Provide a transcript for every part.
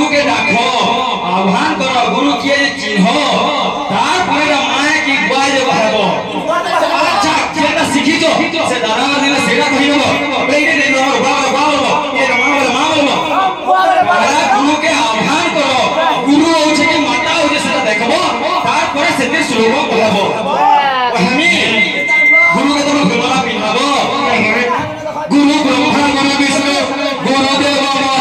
गुरु के डाको आह्वान करो गुरु किए चिन्ह तार परे माया की बाज बहाबो अच्छा केना सिखी जो से दादा दिले सेरा कहिनो बेइने देनो बाबा बाबा ये मामा गुरु के आह्वान करो गुरु होचे के माता होचे से देखबो तार परे सेते श्लोक कहबो हमी गुरु के तो गला पिनाबो गुरु ब्रह्मा गुरु विष्णु गुरु देव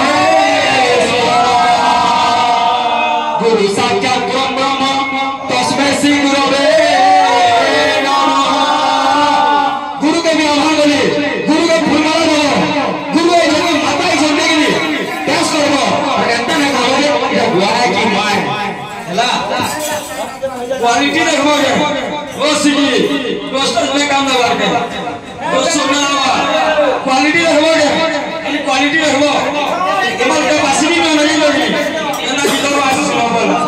गुरु साक्षात ब्रह्म तस्मै श्री गुरवे नमः गुरु के भी आह्वान करे गुरु के फुलमाला दो गुरु जब माता ही सुनने के लिए टेस्ट करो कहता है कहले ये बुआ की मां हैला क्वालिटी देखो ओ सीधी दोस्तों में काम ना करके दोस्तों ना क्वालिटी देखो क्वालिटी देखो केवल के बासी में नहीं लोगी ना की तो बासी सुनो बोल